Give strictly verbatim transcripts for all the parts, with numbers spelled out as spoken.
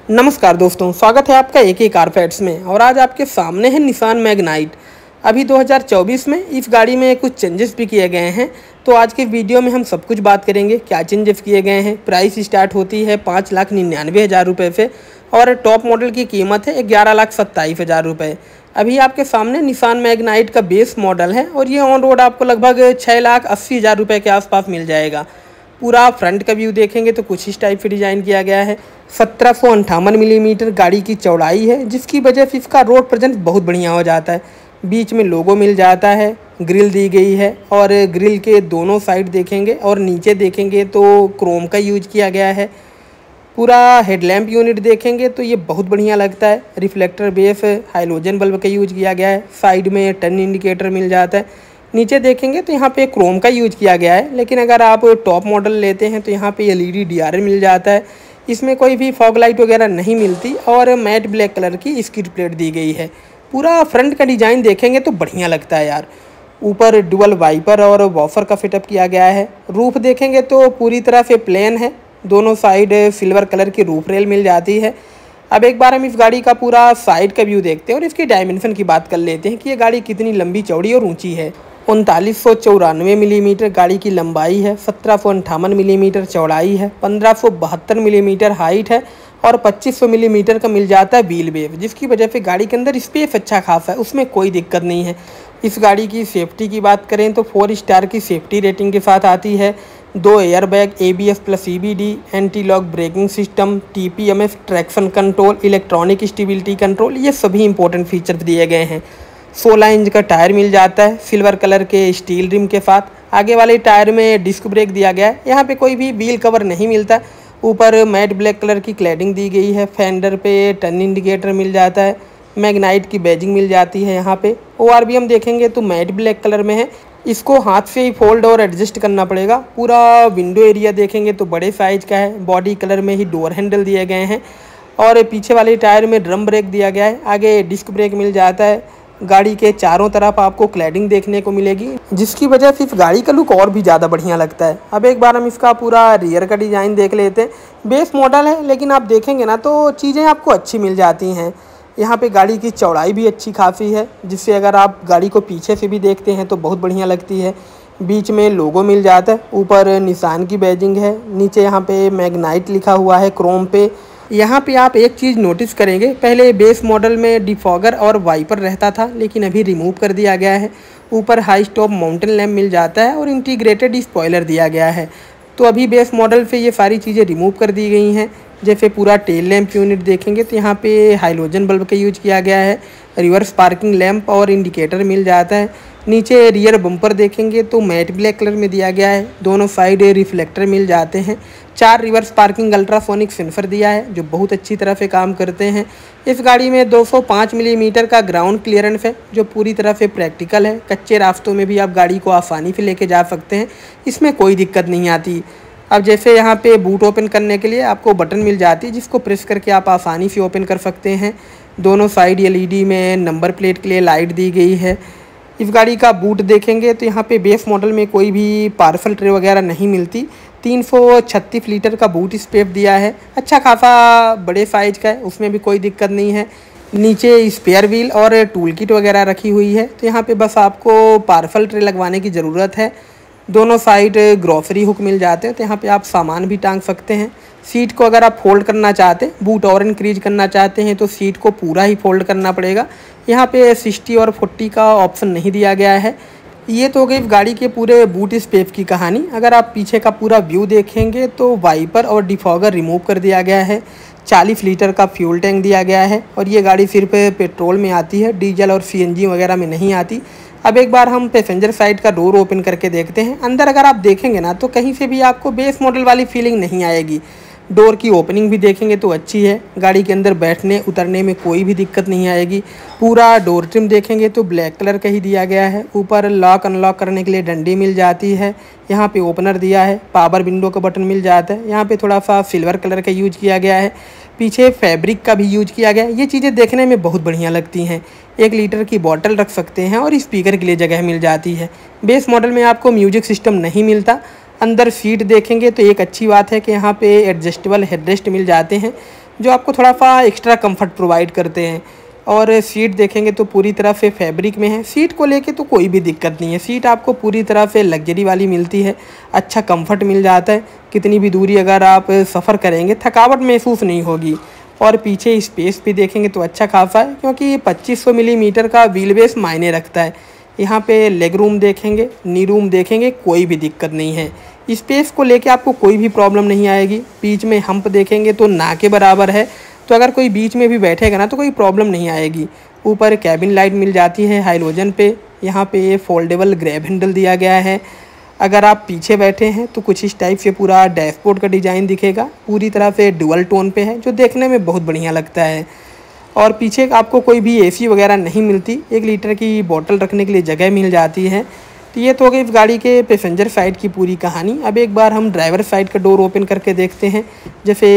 नमस्कार दोस्तों, स्वागत है आपका ए के कारपेट्स में। और आज आपके सामने है निसान मैग्नाइट। अभी दो हज़ार चौबीस में इस गाड़ी में कुछ चेंजेस भी किए गए हैं, तो आज के वीडियो में हम सब कुछ बात करेंगे क्या चेंजेस किए गए हैं। प्राइस स्टार्ट होती है पाँच लाख निन्यानवे हज़ार रुपये से और टॉप मॉडल की कीमत है ग्यारह लाख सत्ताईस हज़ार रुपये। अभी आपके सामने निसान मैग्नाइट का बेस मॉडल है और ये ऑन रोड आपको लगभग छः लाख अस्सी हज़ार रुपये के आसपास मिल जाएगा। पूरा फ्रंट का व्यू देखेंगे तो कुछ इस टाइप से डिज़ाइन किया गया है। सत्रह सौ अंठावन मिलीमीटर गाड़ी की चौड़ाई है, जिसकी वजह से इसका रोड प्रेजेंस बहुत बढ़िया हो जाता है। बीच में लोगो मिल जाता है, ग्रिल दी गई है और ग्रिल के दोनों साइड देखेंगे और नीचे देखेंगे तो क्रोम का यूज किया गया है। पूरा हेडलैम्प यूनिट देखेंगे तो ये बहुत बढ़िया लगता है। रिफ्लेक्टर बेस हाइलोजन बल्ब का यूज किया गया है। साइड में टर्न इंडिकेटर मिल जाता है। नीचे देखेंगे तो यहाँ पे क्रोम का यूज किया गया है, लेकिन अगर आप टॉप मॉडल लेते हैं तो यहाँ पे एलईडी डीआरएल मिल जाता है। इसमें कोई भी फॉग लाइट वगैरह नहीं मिलती और मैट ब्लैक कलर की स्किड प्लेट दी गई है। पूरा फ्रंट का डिज़ाइन देखेंगे तो बढ़िया लगता है यार। ऊपर डुअल वाइपर और वॉफर का फिटअप किया गया है। रूफ देखेंगे तो पूरी तरह से प्लेन है। दोनों साइड सिल्वर कलर की रूफ रेल मिल जाती है। अब एक बार हम इस गाड़ी का पूरा साइड का व्यू देखते हैं और इसकी डायमेंशन की बात कर लेते हैं कि ये गाड़ी कितनी लंबी चौड़ी और ऊंची है। उनतालीस सौ चौरानवे मिलीमीटर गाड़ी की लंबाई है, सत्रह सौ अंठावन मिलीमीटर चौड़ाई है, पंद्रह सौ बहत्तर मिलीमीटर हाइट है और पच्चीस सौ मिलीमीटर का मिल जाता है व्हील बेस, जिसकी वजह से गाड़ी के अंदर स्पेस अच्छा खासा है, उसमें कोई दिक्कत नहीं है। इस गाड़ी की सेफ्टी की बात करें तो फोर स्टार की सेफ्टी रेटिंग के साथ आती है। दो airbag, ABS plus CBD, anti lock braking system, TPMS, traction control, electronic stability control, ये सभी इंपॉर्टेंट फीचर्स दिए गए हैं। सोलह इंच का टायर मिल जाता है सिल्वर कलर के स्टील रिम के साथ। आगे वाले टायर में डिस्क ब्रेक दिया गया है। यहाँ पे कोई भी व्हील कवर नहीं मिलता। ऊपर मैट ब्लैक कलर की क्लैडिंग दी गई है। फेंडर पे टर्न इंडिकेटर मिल जाता है। मैग्नाइट की बैजिंग मिल जाती है। यहाँ पे ओआरबीएम देखेंगे तो मैट ब्लैक कलर में है। इसको हाथ से ही फोल्ड और एडजस्ट करना पड़ेगा। पूरा विंडो एरिया देखेंगे तो बड़े साइज का है। बॉडी कलर में ही डोर हैंडल दिए गए हैं और पीछे वाले टायर में ड्रम ब्रेक दिया गया है। आगे डिस्क ब्रेक मिल जाता है। गाड़ी के चारों तरफ आपको क्लैडिंग देखने को मिलेगी, जिसकी वजह से इस गाड़ी का लुक और भी ज़्यादा बढ़िया लगता है। अब एक बार हम इसका पूरा रियर का डिज़ाइन देख लेते हैं। बेस मॉडल है, लेकिन आप देखेंगे ना तो चीज़ें आपको अच्छी मिल जाती हैं। यहाँ पे गाड़ी की चौड़ाई भी अच्छी खासी है, जिससे अगर आप गाड़ी को पीछे से भी देखते हैं तो बहुत बढ़िया लगती है। बीच में लोगो मिल जाता है। ऊपर निसान की बैजिंग है। नीचे यहाँ पे मैग्नाइट लिखा हुआ है क्रोम पे। यहाँ पे आप एक चीज़ नोटिस करेंगे, पहले बेस मॉडल में डिफॉगर और वाइपर रहता था, लेकिन अभी रिमूव कर दिया गया है। ऊपर हाई स्टॉप माउंटेन लैम्प मिल जाता है और इंटीग्रेटेड स्पॉइलर दिया गया है। तो अभी बेस मॉडल से ये सारी चीज़ें रिमूव कर दी गई हैं। जैसे पूरा टेल लैम्प यूनिट देखेंगे तो यहाँ पे हाइलोजन बल्ब का यूज किया गया है। रिवर्स पार्किंग लैम्प और इंडिकेटर मिल जाता है। नीचे रियर बम्पर देखेंगे तो मैट ब्लैक कलर में दिया गया है। दोनों साइड रिफ्लेक्टर मिल जाते हैं। चार रिवर्स पार्किंग अल्ट्रासोनिक सेंसर दिया है, जो बहुत अच्छी तरह से काम करते हैं। इस गाड़ी में दो सौ पाँच मिलीमीटर का ग्राउंड क्लियरेंस है, जो पूरी तरह से प्रैक्टिकल है। कच्चे रास्तों में भी आप गाड़ी को आसानी से लेके जा सकते हैं, इसमें कोई दिक्कत नहीं आती। अब जैसे यहाँ पे बूट ओपन करने के लिए आपको बटन मिल जाती है, जिसको प्रेस करके आप आसानी से ओपन कर सकते हैं। दोनों साइड एलईडी में नंबर प्लेट के लिए लाइट दी गई है। इस गाड़ी का बूट देखेंगे तो यहाँ पे बेस मॉडल में कोई भी पार्सल ट्रे वगैरह नहीं मिलती। तीन सौ छत्तीस लीटर का बूट स्पेस दिया है। अच्छा खासा बड़े साइज का है, उसमें भी कोई दिक्कत नहीं है। नीचे स्पेयर व्हील और टूल किट वगैरह रखी हुई है, तो यहाँ पे बस आपको पार्सल ट्रे लगवाने की ज़रूरत है। दोनों साइड ग्रॉसरी हुक मिल जाते हैं, तो यहाँ पे आप सामान भी टांग सकते हैं। सीट को अगर आप फोल्ड करना चाहते हैं, बूट और इंक्रीज करना चाहते हैं, तो सीट को पूरा ही फोल्ड करना पड़ेगा। यहाँ पे सिक्सटी और फोर्टी का ऑप्शन नहीं दिया गया है। ये तो हो गई गाड़ी के पूरे बूट स्पेस की कहानी। अगर आप पीछे का पूरा व्यू देखेंगे तो वाइपर और डिफॉगर रिमूव कर दिया गया है। चालीस लीटर का फ्यूल टैंक दिया गया है और ये गाड़ी सिर्फ पेट्रोल में आती है, डीजल और सीएनजी वगैरह में नहीं आती। अब एक बार हम पैसेंजर साइड का डोर ओपन करके देखते हैं। अंदर अगर आप देखेंगे ना तो कहीं से भी आपको बेस मॉडल वाली फीलिंग नहीं आएगी। डोर की ओपनिंग भी देखेंगे तो अच्छी है। गाड़ी के अंदर बैठने उतरने में कोई भी दिक्कत नहीं आएगी। पूरा डोर ट्रिम देखेंगे तो ब्लैक कलर का ही दिया गया है। ऊपर लॉक अनलॉक करने के लिए डंडी मिल जाती है। यहाँ पे ओपनर दिया है। पावर विंडो का बटन मिल जाता है। यहाँ पे थोड़ा सा सिल्वर कलर का यूज किया गया है। पीछे फैब्रिक का भी यूज किया गया है। ये चीज़ें देखने में बहुत बढ़िया लगती हैं। एक लीटर की बॉटल रख सकते हैं और स्पीकर के लिए जगह मिल जाती है। बेस मॉडल में आपको म्यूजिक सिस्टम नहीं मिलता। अंदर सीट देखेंगे तो एक अच्छी बात है कि यहाँ पे एडजस्टेबल हेडरेस्ट मिल जाते हैं, जो आपको थोड़ा सा एक्स्ट्रा कंफर्ट प्रोवाइड करते हैं। और सीट देखेंगे तो पूरी तरह से फैब्रिक में है। सीट को लेके तो कोई भी दिक्कत नहीं है, सीट आपको पूरी तरह से लग्जरी वाली मिलती है, अच्छा कंफर्ट मिल जाता है। कितनी भी दूरी अगर आप सफ़र करेंगे थकावट महसूस नहीं होगी। और पीछे स्पेस भी देखेंगे तो अच्छा खासा है, क्योंकि पच्चीस सौ मिलीमीटर का व्हील बेस मायने रखता है। यहाँ पे लेग रूम देखेंगे, नी रूम देखेंगे, कोई भी दिक्कत नहीं है। स्पेस को लेके आपको कोई भी प्रॉब्लम नहीं आएगी। बीच में हम्प देखेंगे तो ना के बराबर है, तो अगर कोई बीच में भी बैठेगा ना तो कोई प्रॉब्लम नहीं आएगी। ऊपर कैबिन लाइट मिल जाती है हाइलोजन पे। यहाँ पे फोल्डेबल ग्रैब हैंडल दिया गया है। अगर आप पीछे बैठे हैं तो कुछ इस टाइप से पूरा डैशबोर्ड का डिज़ाइन दिखेगा, पूरी तरह से डुअल टोन पे है, जो देखने में बहुत बढ़िया लगता है। और पीछे आपको कोई भी एसी वगैरह नहीं मिलती, एक लीटर की बोतल रखने के लिए जगह मिल जाती है। तो ये तो हो गई इस गाड़ी के पैसेंजर साइड की पूरी कहानी। अब एक बार हम ड्राइवर साइड का डोर ओपन करके देखते हैं। जैसे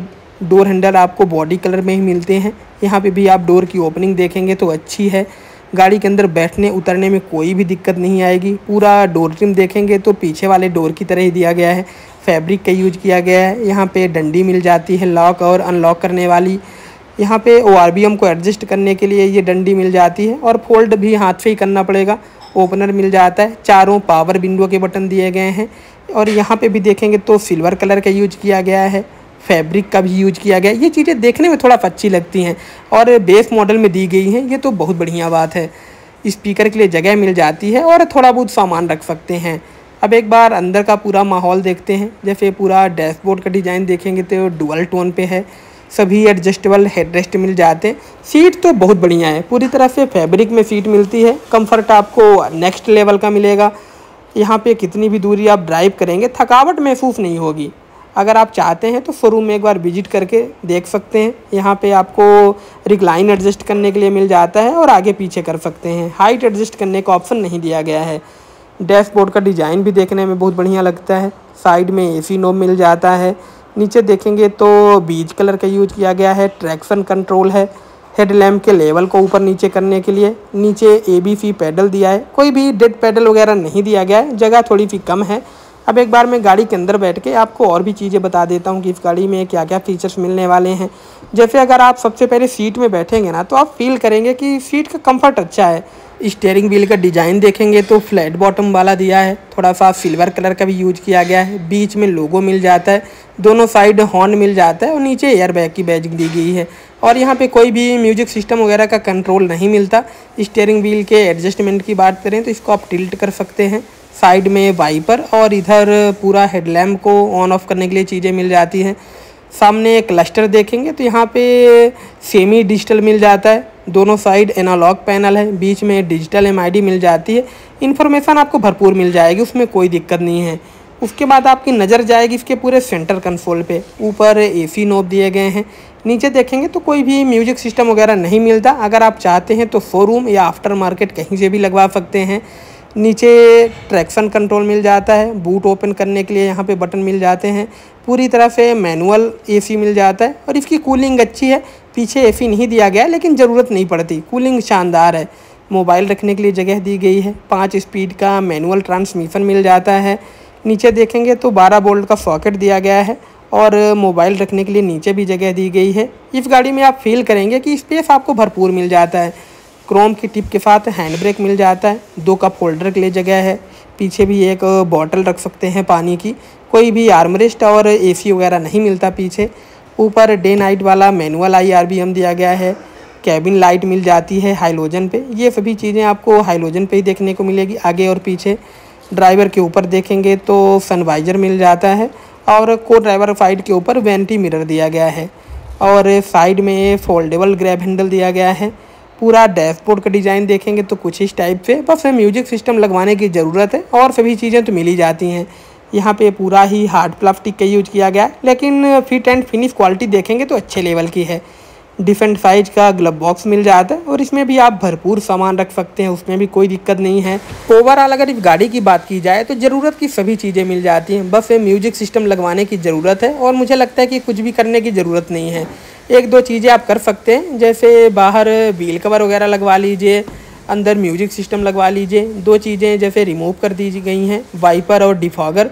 डोर हैंडल आपको बॉडी कलर में ही मिलते हैं। यहाँ पे भी आप डोर की ओपनिंग देखेंगे तो अच्छी है। गाड़ी के अंदर बैठने उतरने में कोई भी दिक्कत नहीं आएगी। पूरा डोर ट्रिम देखेंगे तो पीछे वाले डोर की तरह ही दिया गया है, फैब्रिक का यूज किया गया है। यहाँ पे डंडी मिल जाती है लॉक और अनलॉक करने वाली। यहाँ पे ओ आर बी एम को एडजस्ट करने के लिए ये डंडी मिल जाती है, और फोल्ड भी हाथ से ही करना पड़ेगा। ओपनर मिल जाता है। चारों पावर विंडो के बटन दिए गए हैं। और यहाँ पे भी देखेंगे तो सिल्वर कलर का यूज किया गया है, फैब्रिक का भी यूज किया गया है। ये चीज़ें देखने में थोड़ा अच्छी लगती हैं और बेस मॉडल में दी गई हैं, ये तो बहुत बढ़िया बात है। स्पीकर के लिए जगह मिल जाती है और थोड़ा बहुत सामान रख सकते हैं। अब एक बार अंदर का पूरा माहौल देखते हैं। जैसे पूरा डैशबोर्ड का डिज़ाइन देखेंगे तो डुअल टोन पे है। सभी एडजस्टेबल हेडरेस्ट मिल जाते हैं। सीट तो बहुत बढ़िया है, पूरी तरह से फैब्रिक में सीट मिलती है। कंफर्ट आपको नेक्स्ट लेवल का मिलेगा। यहाँ पे कितनी भी दूरी आप ड्राइव करेंगे थकावट महसूस नहीं होगी। अगर आप चाहते हैं तो शोरूम में एक बार विजिट करके देख सकते हैं। यहाँ पे आपको रिक्लाइन एडजस्ट करने के लिए मिल जाता है और आगे पीछे कर सकते हैं। हाइट एडजस्ट करने का ऑप्शन नहीं दिया गया है। डैशबोर्ड का डिज़ाइन भी देखने में बहुत बढ़िया लगता है। साइड में एसी नोब मिल जाता है। नीचे देखेंगे तो बीज कलर का यूज किया गया है। ट्रैक्शन कंट्रोल है। हेडलैम्प के लेवल को ऊपर नीचे करने के लिए नीचे ए बी सी पैडल दिया है। कोई भी डेड पैडल वगैरह नहीं दिया गया है, जगह थोड़ी सी कम है। अब एक बार मैं गाड़ी के अंदर बैठ के आपको और भी चीज़ें बता देता हूँ कि इस गाड़ी में क्या क्या फीचर्स मिलने वाले हैं। जैसे अगर आप सबसे पहले सीट में बैठेंगे ना तो आप फील करेंगे कि सीट का कंफर्ट अच्छा है। स्टीयरिंग व्हील का डिज़ाइन देखेंगे तो फ्लैट बॉटम वाला दिया है। थोड़ा सा सिल्वर कलर का भी यूज किया गया है। बीच में लोगो मिल जाता है। दोनों साइड हॉर्न मिल जाता है और नीचे एयर बैग की बैजिंग दी गई है। और यहाँ पे कोई भी म्यूजिक सिस्टम वगैरह का कंट्रोल नहीं मिलता। स्टीयरिंग व्हील के एडजस्टमेंट की बात करें तो इसको आप टिल्ट कर सकते हैं। साइड में वाइपर और इधर पूरा हेडलैम्प को ऑन ऑफ करने के लिए चीज़ें मिल जाती हैं। सामने क्लस्टर देखेंगे तो यहाँ पे सेमी डिजिटल मिल जाता है। दोनों साइड एनालॉग पैनल है, बीच में डिजिटल एम आई डी मिल जाती है। इन्फॉर्मेशन आपको भरपूर मिल जाएगी, उसमें कोई दिक्कत नहीं है। उसके बाद आपकी नज़र जाएगी इसके पूरे सेंटर कंसोल पे। ऊपर एसी नोब दिए गए हैं। नीचे देखेंगे तो कोई भी म्यूजिक सिस्टम वगैरह नहीं मिलता। अगर आप चाहते हैं तो शोरूम या आफ्टर मार्केट कहीं से भी लगवा सकते हैं। नीचे ट्रैक्शन कंट्रोल मिल जाता है। बूट ओपन करने के लिए यहाँ पे बटन मिल जाते हैं। पूरी तरह से मैनुअल एसी मिल जाता है और इसकी कूलिंग अच्छी है। पीछे एसी नहीं दिया गया लेकिन ज़रूरत नहीं पड़ती, कूलिंग शानदार है। मोबाइल रखने के लिए जगह दी गई है। पाँच स्पीड का मैनुअल ट्रांसमिशन मिल जाता है। नीचे देखेंगे तो बारह वोल्ट का सॉकेट दिया गया है और मोबाइल रखने के लिए नीचे भी जगह दी गई है। इस गाड़ी में आप फील करेंगे कि स्पेस आपको भरपूर मिल जाता है। क्रोम की टिप के साथ हैंड ब्रेक मिल जाता है। दो कप होल्डर के लिए जगह है। पीछे भी एक बॉटल रख सकते हैं पानी की। कोई भी आर्मरेस्ट और एसी वगैरह नहीं मिलता पीछे। ऊपर डे नाइट वाला manual I R B M दिया गया है। कैबिन लाइट मिल जाती है हाइलोजन पे। ये सभी चीज़ें आपको हाइलोजन पे ही देखने को मिलेगी आगे और पीछे। ड्राइवर के ऊपर देखेंगे तो सनवाइजर मिल जाता है और को ड्राइवर साइड के ऊपर वेंटी मिरर दिया गया है और साइड में फोल्डेबल ग्रैब हैंडल दिया गया है। पूरा डैशबोर्ड का डिज़ाइन देखेंगे तो कुछ इस टाइप से, बस म्यूजिक सिस्टम लगवाने की ज़रूरत है और सभी चीज़ें तो मिल ही जाती हैं। यहाँ पे पूरा ही हार्ड प्लास्टिक का यूज किया गया है लेकिन फिट एंड फिनिश क्वालिटी देखेंगे तो अच्छे लेवल की है। डिफरेंट साइज का ग्लव बॉक्स मिल जाता है और इसमें भी आप भरपूर सामान रख सकते हैं, उसमें भी कोई दिक्कत नहीं है। ओवरऑल अगर इस गाड़ी की बात की जाए तो ज़रूरत की सभी चीज़ें मिल जाती हैं, बस ये म्यूजिक सिस्टम लगवाने की ज़रूरत है और मुझे लगता है कि कुछ भी करने की ज़रूरत नहीं है। एक दो चीज़ें आप कर सकते हैं, जैसे बाहर व्हील कवर वगैरह लगवा लीजिए, अंदर म्यूजिक सिस्टम लगवा लीजिए। दो चीज़ें जैसे रिमूव कर दी गई हैं, वाइपर और डिफॉगर।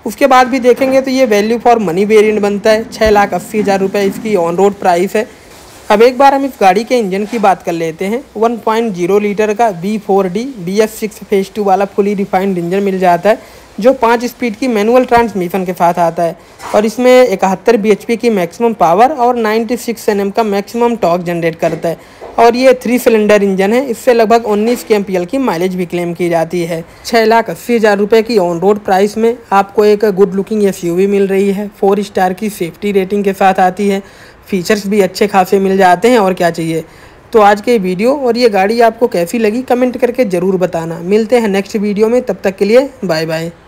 उसके बाद भी देखेंगे तो ये वैल्यू फॉर मनी वेरिएंट बनता है। छः लाख अस्सी हज़ार रुपये इसकी ऑन रोड प्राइस है। अब एक बार हम इस गाड़ी के इंजन की बात कर लेते हैं। वन पॉइंट ज़ीरो लीटर का V four D B S six phase two वाला फुली रिफाइंड इंजन मिल जाता है, जो पाँच स्पीड की मैनुअल ट्रांसमिशन के साथ आता है और इसमें इकहत्तर बी एच पी की मैक्सिमम पावर और छियानवे एन एम का मैक्सिमम टॉर्क जनरेट करता है और ये थ्री सिलेंडर इंजन है। इससे लगभग उन्नीस के एम पी एल की माइलेज भी क्लेम की जाती है। छः लाख अस्सी हज़ार रुपये की ऑन रोड प्राइस में आपको एक good looking S U V मिल रही है। फोर स्टार की सेफ्टी रेटिंग के साथ आती है। फीचर्स भी अच्छे खासे मिल जाते हैं और क्या चाहिए। तो आज के वीडियो और ये गाड़ी आपको कैसी लगी कमेंट करके ज़रूर बताना। मिलते हैं नेक्स्ट वीडियो में, तब तक के लिए बाय बाय।